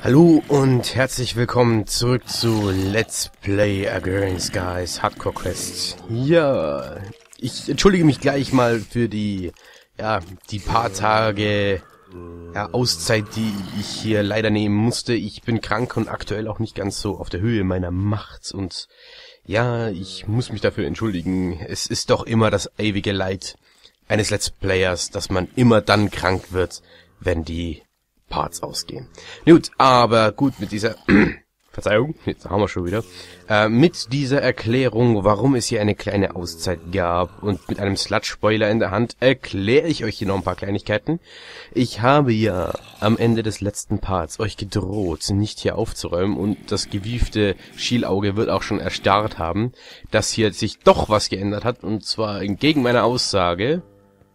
Hallo und herzlich willkommen zurück zu Let's Play Against Skies Hardcore Quest. Ja, ich entschuldige mich gleich mal für die paar Tage Auszeit, die ich hier leider nehmen musste. Ich bin krank und aktuell auch nicht ganz so auf der Höhe meiner Macht und ja, ich muss mich dafür entschuldigen. Es ist doch immer das ewige Leid eines Let's Players, dass man immer dann krank wird, wenn die Parts ausgehen. Gut, aber gut, mit dieser Verzeihung, jetzt haben wir schon wieder. Mit dieser Erklärung, warum es hier eine kleine Auszeit gab und mit einem Sludge-Spoiler in der Hand, erkläre ich euch hier noch ein paar Kleinigkeiten. Ich habe ja am Ende des letzten Parts euch gedroht, nicht hier aufzuräumen, und das gewiefte Schielauge wird auch schon erstarrt haben, dass hier sich doch was geändert hat, und zwar entgegen meiner Aussage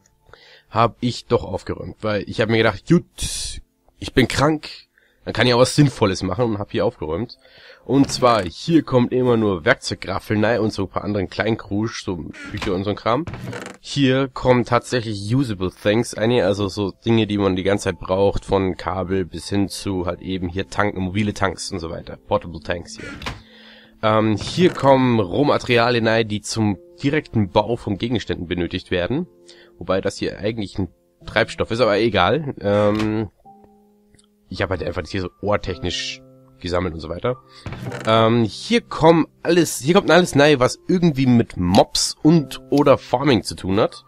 habe ich doch aufgeräumt, weil ich habe mir gedacht, gut, ich bin krank, dann kann ich auch was Sinnvolles machen und habe hier aufgeräumt. Und zwar, hier kommt immer nur Werkzeuggraffeln rein und so ein paar anderen Kleinkrusch, so Küche und so ein Kram. Hier kommen tatsächlich usable things ein, also so Dinge, die man die ganze Zeit braucht, von Kabel bis hin zu halt eben hier Tanken, mobile Tanks und so weiter, Portable Tanks hier. Hier kommen Rohmaterialien rein, die zum direkten Bau von Gegenständen benötigt werden. Wobei das hier eigentlich ein Treibstoff ist, aber egal. Ich habe halt einfach das hier so ohrtechnisch gesammelt und so weiter. Hier kommt alles rein, was irgendwie mit Mobs und oder Farming zu tun hat.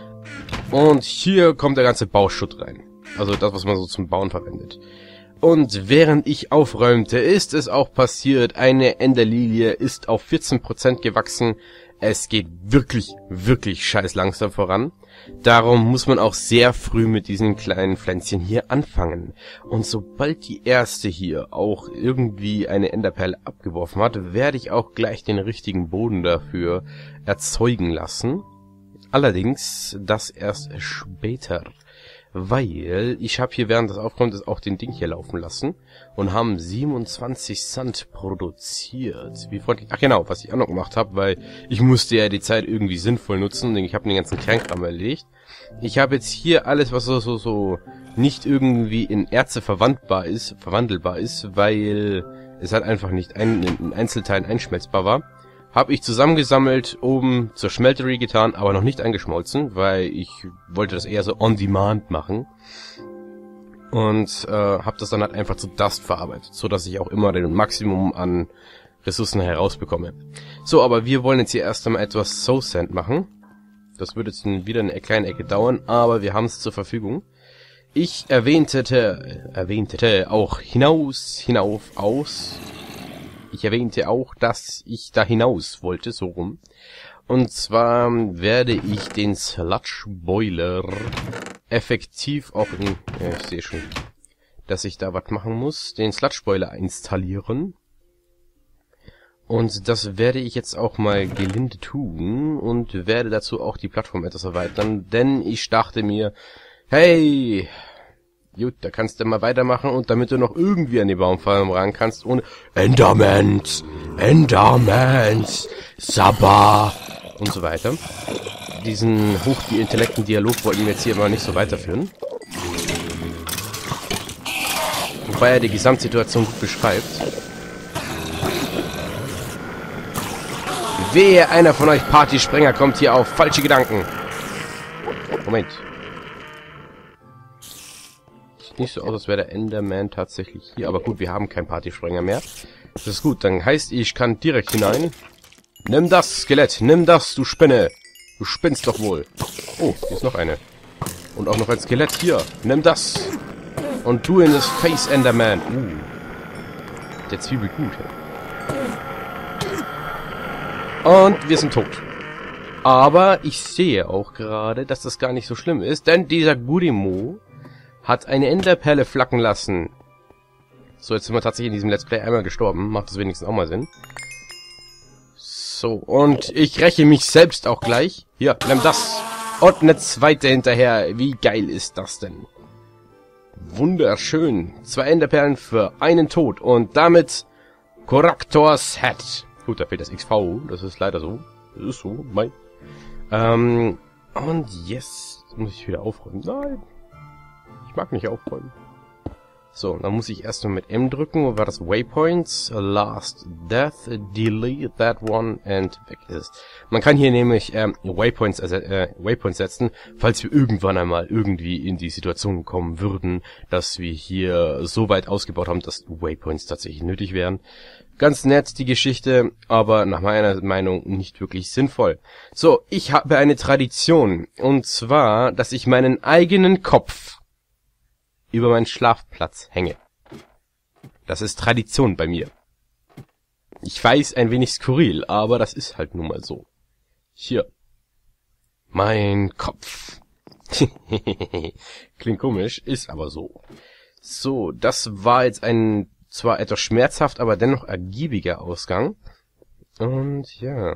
Und hier kommt der ganze Bauschutt rein. Also das, was man so zum Bauen verwendet. Und während ich aufräumte, ist es auch passiert, eine Enderlilie ist auf 14% gewachsen. Es geht wirklich, wirklich scheiß langsam voran. Darum muss man auch sehr früh mit diesen kleinen Pflänzchen hier anfangen. Und sobald die erste hier auch irgendwie eine Enderperle abgeworfen hat, werde ich auch gleich den richtigen Boden dafür erzeugen lassen. Allerdings das erst später. Weil ich habe hier während des Aufräumens auch den Ding hier laufen lassen und haben 27 Sand produziert. Wie freundlich. Ach genau, was ich auch noch gemacht habe, weil ich musste ja die Zeit irgendwie sinnvoll nutzen. Ich habe den ganzen Kleinkram erlegt. Ich habe jetzt hier alles, was so nicht irgendwie in Erze verwandelbar ist, weil es halt einfach nicht in Einzelteilen einschmelzbar war. Habe ich zusammengesammelt, oben zur Schmeltery getan, aber noch nicht eingeschmolzen, weil ich wollte das eher so on demand machen. Und habe das dann halt einfach zu Dust verarbeitet, so dass ich auch immer den Maximum an Ressourcen herausbekomme. So, aber wir wollen jetzt hier erst einmal etwas Soul Sand machen. Das würde jetzt wieder eine kleine Ecke dauern, aber wir haben es zur Verfügung. Ich erwähnte auch Ich erwähnte auch, dass ich da hinaus wollte, so rum. Und zwar werde ich den Sludge Boiler effektiv auch ich sehe schon, dass ich da was machen muss. Den Sludge Boiler installieren. Und das werde ich jetzt auch mal gelinde tun und werde dazu auch die Plattform etwas erweitern. Denn ich dachte mir, hey, gut, da kannst du mal weitermachen, und damit du noch irgendwie an die Baumfarm ran kannst, ohne Endermans, Sabba und so weiter. Diesen hochintellekten Dialog wollten wir jetzt hier aber nicht so weiterführen. Wobei er die Gesamtsituation gut beschreibt. Wehe, einer von euch Partysprenger kommt hier auf falsche Gedanken. Moment. Nicht so aus, als wäre der Enderman tatsächlich hier. Aber gut, wir haben keinen Partysprenger mehr. Das ist gut, dann heißt, ich kann direkt hinein. Nimm das, Skelett, nimm das, du Spinne. Du spinnst doch wohl. Oh, hier ist noch eine. Und auch noch ein Skelett hier. Nimm das. Und du in das Face, Enderman. Der zwiebelt gut. Und wir sind tot. Aber ich sehe auch gerade, dass das gar nicht so schlimm ist, denn dieser Gurimo hat eine Enderperle flacken lassen. So, jetzt sind wir tatsächlich in diesem Let's Play einmal gestorben. Macht das wenigstens auch mal Sinn. So, und ich räche mich selbst auch gleich. Hier, nimm das. Und eine zweite hinterher. Wie geil ist das denn? Wunderschön. 2 Enderperlen für einen Tod. Und damit Correctors Head. Gut, da fehlt das XV. Das ist leider so. Das ist so. Und yes. Jetzt muss ich wieder aufräumen. Nein. Ich mag nicht aufräumen. So, dann muss ich erstmal mit M drücken. Wo war das? Waypoints, Last Death, Delete that one and weg ist es. Man kann hier nämlich Waypoints setzen, falls wir irgendwann einmal irgendwie in die Situation kommen würden, dass wir hier so weit ausgebaut haben, dass Waypoints tatsächlich nötig wären. Ganz nett die Geschichte, aber nach meiner Meinung nicht wirklich sinnvoll. So, ich habe eine Tradition, und zwar, dass ich meinen eigenen Kopf über meinen Schlafplatz hänge. Das ist Tradition bei mir. Ich weiß, ein wenig skurril, aber das ist halt nun mal so. Hier. Mein Kopf. Klingt komisch, ist aber so. So, das war jetzt ein zwar etwas schmerzhaft, aber dennoch ergiebiger Ausgang. Und ja.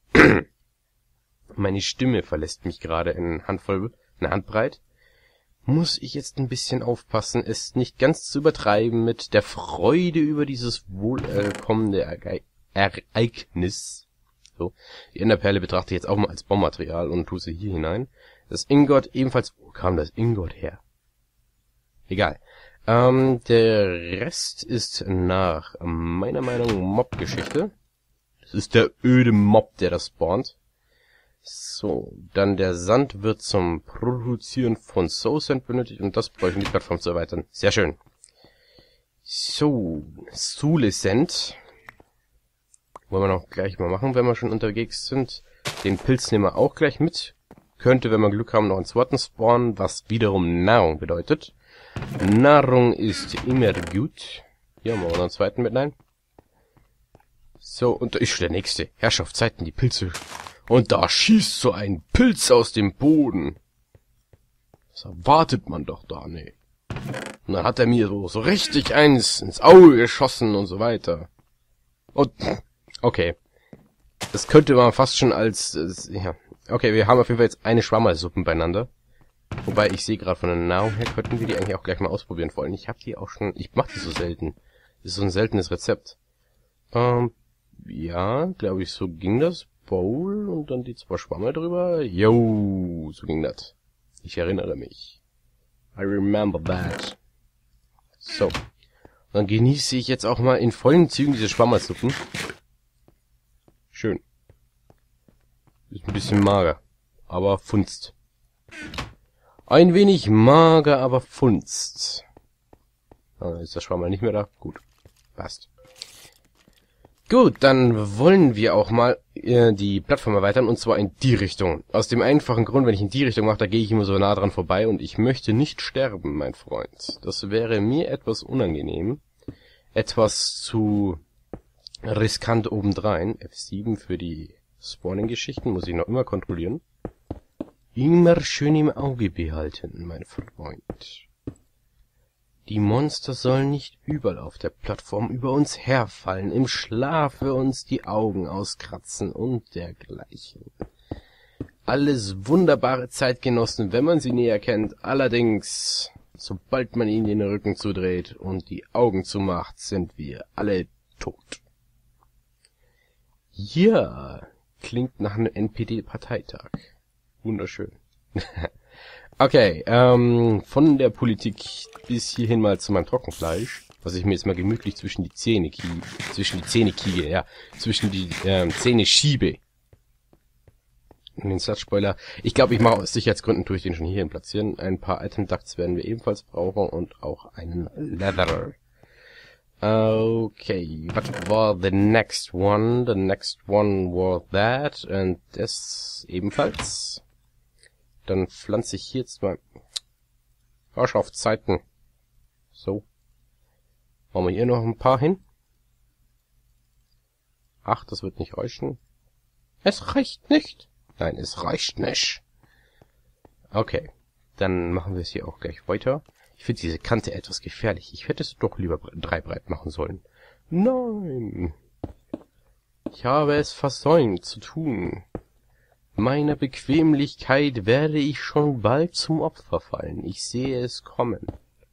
Meine Stimme verlässt mich gerade in eine Handbreit. Muss ich jetzt ein bisschen aufpassen, es nicht ganz zu übertreiben mit der Freude über dieses wohlkommende Ereignis. So, die Enderperle betrachte ich jetzt auch mal als Baumaterial und tue sie hier hinein. Das Ingot ebenfalls... Wo kam das Ingot her? Egal. Der Rest ist nach meiner Meinung Mob-Geschichte. Das ist der öde Mob, der das spawnt. So, dann der Sand wird zum Produzieren von Soul Sand benötigt und das bräuchte die Plattform zu erweitern. Sehr schön. So, Soul Sand. Wollen wir noch gleich mal machen, wenn wir schon unterwegs sind. Den Pilz nehmen wir auch gleich mit. Könnte, wenn wir Glück haben, noch einen zweiten spawnen, was wiederum Nahrung bedeutet. Nahrung ist immer gut. Hier haben wir noch einen zweiten mit rein. So, und da ist schon der nächste. Herrschaftszeiten, die Pilze. Und da schießt so ein Pilz aus dem Boden. Das erwartet man doch da, ne. Und dann hat er mir so richtig eins ins Auge geschossen und so weiter. Und, okay. Das könnte man fast schon als, ja. Okay, wir haben auf jeden Fall jetzt eine Schwammersuppen beieinander. Wobei, ich sehe gerade von der Nahrung her, könnten wir die eigentlich auch gleich mal ausprobieren wollen. Ich habe die auch schon, ich mache die so selten. Das ist so ein seltenes Rezept. Ja, glaube ich, so ging das. Bowl und dann die 2 Schwamme drüber. Yo, so ging das. Ich erinnere mich. I remember that. So. Dann genieße ich jetzt auch mal in vollen Zügen diese Schwammersuppen. Schön. Ist ein bisschen mager, aber funzt. Ein wenig mager, aber funzt. Ist der Schwammer nicht mehr da? Gut. Passt. Gut, dann wollen wir auch mal die Plattform erweitern, und zwar in die Richtung. Aus dem einfachen Grund, wenn ich in die Richtung mache, da gehe ich immer so nah dran vorbei und ich möchte nicht sterben, mein Freund. Das wäre mir etwas unangenehm. Etwas zu riskant obendrein. F7 für die Spawning-Geschichten muss ich noch immer kontrollieren. Immer schön im Auge behalten, mein Freund. Die Monster sollen nicht überall auf der Plattform über uns herfallen, im Schlafe uns die Augen auskratzen und dergleichen. Alles wunderbare Zeitgenossen, wenn man sie näher kennt. Allerdings, sobald man ihnen den Rücken zudreht und die Augen zumacht, sind wir alle tot. Ja, klingt nach einem NPD-Parteitag. Wunderschön. Okay, von der Politik bis hierhin mal zu meinem Trockenfleisch, was ich mir jetzt mal gemütlich zwischen die Zähne schiebe. Und den Slutspoiler. Ich glaube, ich mache aus Sicherheitsgründen, tue ich den schon hierhin platzieren. Ein paar Item Ducts werden wir ebenfalls brauchen und auch einen Leather. Okay, what war the next one? The next one was that, and das ebenfalls. Dann pflanze ich hier jetzt mal Herrschaftszeiten. So. Machen wir hier noch ein paar hin. Ach, das wird nicht reichen. Es reicht nicht. Nein, es reicht nicht. Okay. Dann machen wir es hier auch gleich weiter. Ich finde diese Kante etwas gefährlich. Ich hätte es doch lieber 3 breit machen sollen. Nein. Ich habe es versäumt zu tun. Meiner Bequemlichkeit werde ich schon bald zum Opfer fallen. Ich sehe es kommen.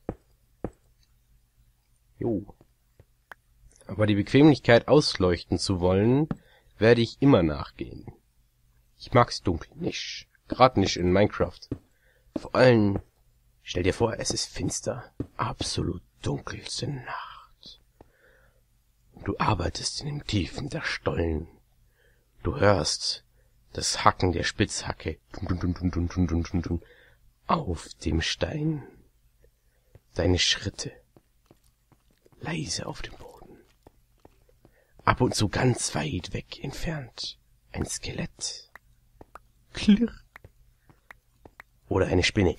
Jo. Aber die Bequemlichkeit ausleuchten zu wollen, werde ich immer nachgehen. Ich mag's dunkel nicht. Gerade nicht in Minecraft. Vor allem, stell dir vor, es ist finster. Absolut dunkelste Nacht. Du arbeitest in den Tiefen der Stollen. Du hörst das Hacken der Spitzhacke auf dem Stein. Deine Schritte leise auf dem Boden. Ab und zu ganz weit weg entfernt ein Skelett. Klirr. Oder eine Spinne.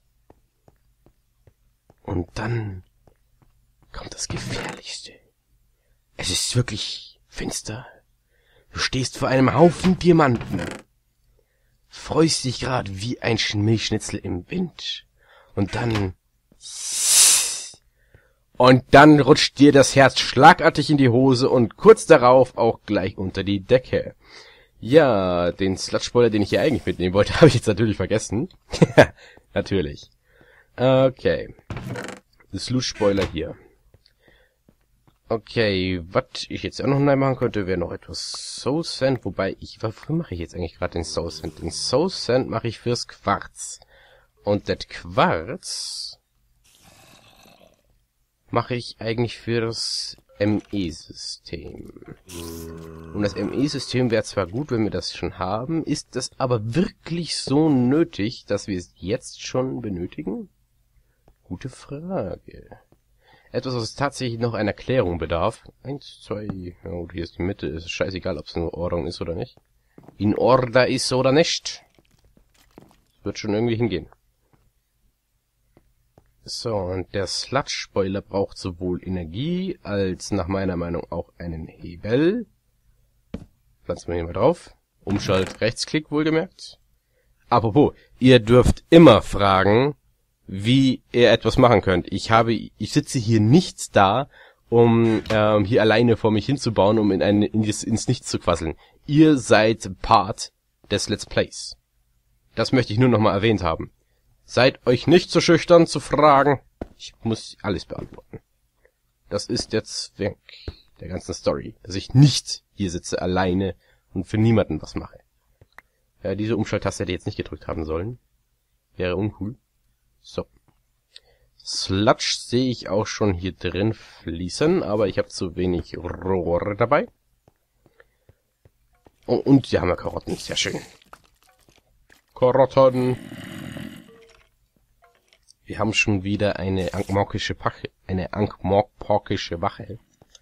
Und dann kommt das Gefährlichste. Es ist wirklich finster. Du stehst vor einem Haufen Diamanten. Freust dich grad wie ein Milchschnitzel im Wind. Und dann rutscht dir das Herz schlagartig in die Hose und kurz darauf auch gleich unter die Decke. Ja, den Slutspoiler, den ich hier eigentlich mitnehmen wollte, habe ich jetzt natürlich vergessen. Natürlich. Okay. Slutspoiler hier. Okay, was ich jetzt auch noch neu machen könnte, wäre noch etwas Soul Sand, wobei wofür mache ich jetzt eigentlich gerade den Soul Sand? Den Soul Sand mache ich fürs Quarz. Und das Quarz mache ich eigentlich für das ME-System. Und das ME-System wäre zwar gut, wenn wir das schon haben, ist das aber wirklich so nötig, dass wir es jetzt schon benötigen? Gute Frage. Etwas, was tatsächlich noch einer Erklärung bedarf. 1, 2, ja gut, hier ist die Mitte, ist scheißegal, ob es in Ordnung ist oder nicht. In Order ist oder nicht. Wird schon irgendwie hingehen. So, und der Slutspoiler braucht sowohl Energie, als nach meiner Meinung auch einen Hebel. Pflanzen wir hier mal drauf. Umschalt, Rechtsklick wohlgemerkt. Apropos, ihr dürft immer fragen, wie ihr etwas machen könnt. Ich sitze hier nicht da, um hier alleine vor mich hinzubauen, um ins Nichts zu quasseln. Ihr seid Part des Let's Plays. Das möchte ich nur noch mal erwähnt haben. Seid euch nicht so schüchtern zu fragen. Ich muss alles beantworten. Das ist der Zweck der ganzen Story, dass ich nicht hier sitze alleine und für niemanden was mache. Ja, diese Umschalttaste hätte ich jetzt nicht gedrückt haben sollen. Wäre uncool. So. Sludge sehe ich auch schon hier drin fließen, aber ich habe zu wenig Rohre dabei. Oh, und hier haben wir Karotten, sehr schön. Karotten. Wir haben schon wieder eine ankmorkische Wache.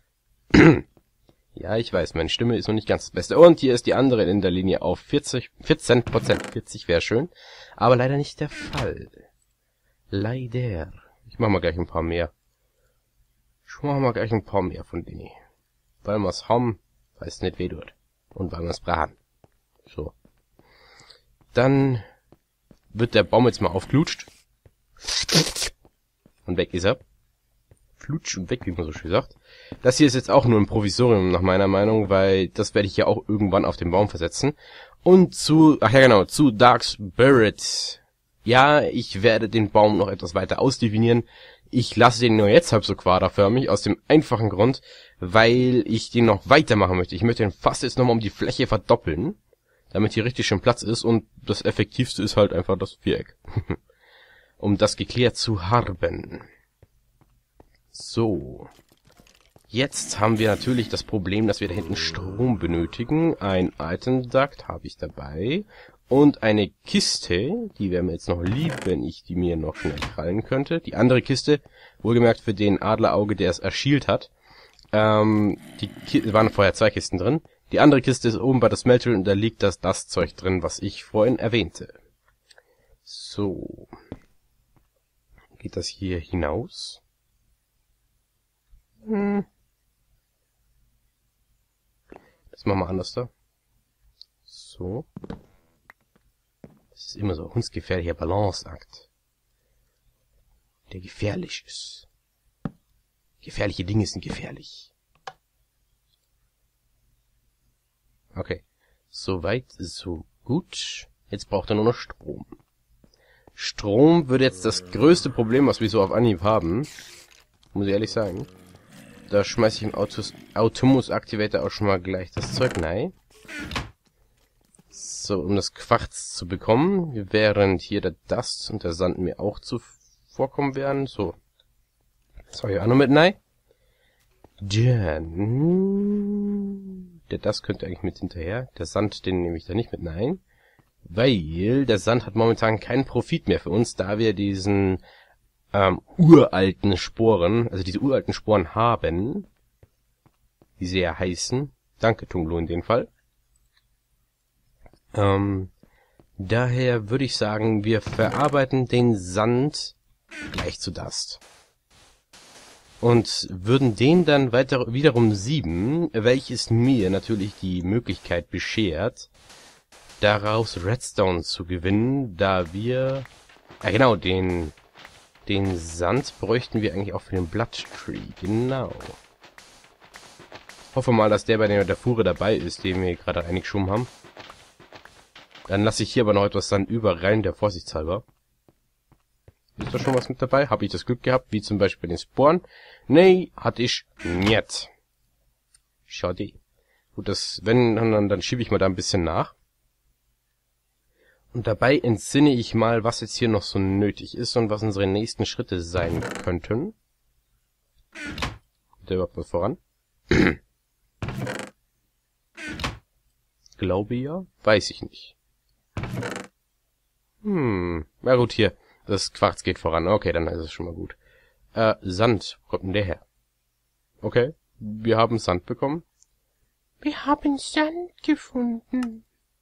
Ja, ich weiß, meine Stimme ist noch nicht ganz das Beste. Und hier ist die andere in der Linie auf 14%. 40 wäre schön, aber leider nicht der Fall. Leider. Ich mach mal gleich ein paar mehr. Von denen. Weil wir's haben, weil es nicht weh tut. Und weil wir's braten. So. Dann wird der Baum jetzt mal aufglutscht. Und weg ist er. Flutsch und weg, wie man so schön sagt. Das hier ist jetzt auch nur ein Provisorium nach meiner Meinung, weil das werde ich ja auch irgendwann auf den Baum versetzen. Und zu Dark Spirit. Ja, ich werde den Baum noch etwas weiter ausdefinieren. Ich lasse den nur jetzt halb so quaderförmig, aus dem einfachen Grund, weil ich den noch weitermachen möchte. Ich möchte den fast jetzt nochmal um die Fläche verdoppeln, damit hier richtig schön Platz ist, und das Effektivste ist halt einfach das Viereck. Um das geklärt zu haben. So. Jetzt haben wir natürlich das Problem, dass wir da hinten Strom benötigen. Ein Item Duct habe ich dabei. Und eine Kiste, die wäre mir jetzt noch lieb, wenn ich die mir noch schnell krallen könnte. Die andere Kiste, wohlgemerkt für den Adlerauge, der es erschielt hat. Waren vorher 2 Kisten drin. Die andere Kiste ist oben bei der Smeltery und da liegt das Zeug drin, was ich vorhin erwähnte. So. Geht das hier hinaus? Das machen wir anders da. So. Das ist immer so ein hundsgefährlicher Balanceakt. Der gefährlich ist. Gefährliche Dinge sind gefährlich. Okay. Soweit, so gut. Jetzt braucht er nur noch Strom. Strom wird jetzt das größte Problem, was wir so auf Anhieb haben. Muss ich ehrlich sagen. Da schmeiße ich im Automus Activator auch schon mal gleich das Zeug rein. So, um das Quarz zu bekommen, während hier der Dust und der Sand mir auch zuvorkommen werden. So. So, hier auch noch mit nein. Das könnte eigentlich mit hinterher. Der Sand, den nehme ich da nicht mit nein. Weil der Sand hat momentan keinen Profit mehr für uns, da wir diesen uralten Sporen, also diese uralten Sporen haben, wie sie ja heißen. Danke, Tunglo, in dem Fall. Daher würde ich sagen, wir verarbeiten den Sand gleich zu Dust. Und würden den dann wiederum sieben, welches mir natürlich die Möglichkeit beschert, daraus Redstone zu gewinnen, da wir, ja genau, den Sand bräuchten wir eigentlich auch für den Blood Tree, genau. Hoffe mal, dass der bei der Fuhre dabei ist, den wir gerade reingeschoben haben. Dann lasse ich hier aber noch etwas Sand über rein, der vorsichtshalber. Ist da schon was mit dabei? Habe ich das Glück gehabt, wie zum Beispiel bei den Sporen? Nee, hatte ich nicht. Schade. Gut, das, wenn, dann schiebe ich mal da ein bisschen nach. Und dabei entsinne ich mal, was jetzt hier noch so nötig ist und was unsere nächsten Schritte sein könnten. Kommt der überhaupt was voran? Glaube ja. Weiß ich nicht. Na gut, hier. Das Quarz geht voran. Okay, dann ist es schon mal gut. Sand. Wo kommt denn der her? Okay. Wir haben Sand bekommen. Wir haben Sand gefunden.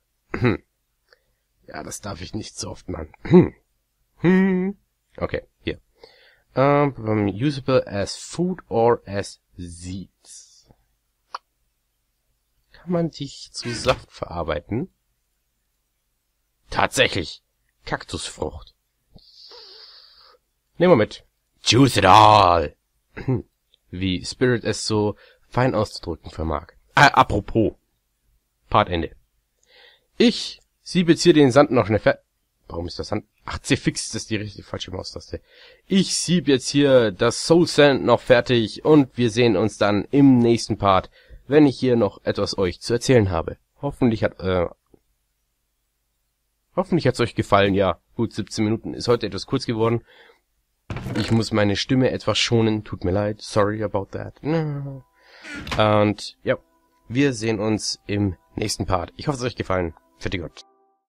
Ja, das darf ich nicht so oft machen. Okay, hier. Usable as food or as seeds. Kann man dich zu Saft verarbeiten? Tatsächlich. Kaktusfrucht. Nehmen wir mit. Juice it all. Wie Spirit es so fein auszudrücken vermag. Apropos. Partende. Ich siebe jetzt hier den Sand noch schnell fertig. Warum ist das Sand? Ach, C-Fix ist die richtige falsche Maustaste. Ich sieb jetzt hier das Soul Sand noch fertig und wir sehen uns dann im nächsten Part, wenn ich hier noch etwas euch zu erzählen habe. Hoffentlich hat's euch gefallen. Ja, gut, 17 Minuten ist heute etwas kurz geworden. Ich muss meine Stimme etwas schonen. Tut mir leid. Sorry about that. Und ja, wir sehen uns im nächsten Part. Ich hoffe, es hat euch gefallen. Fertig Gott.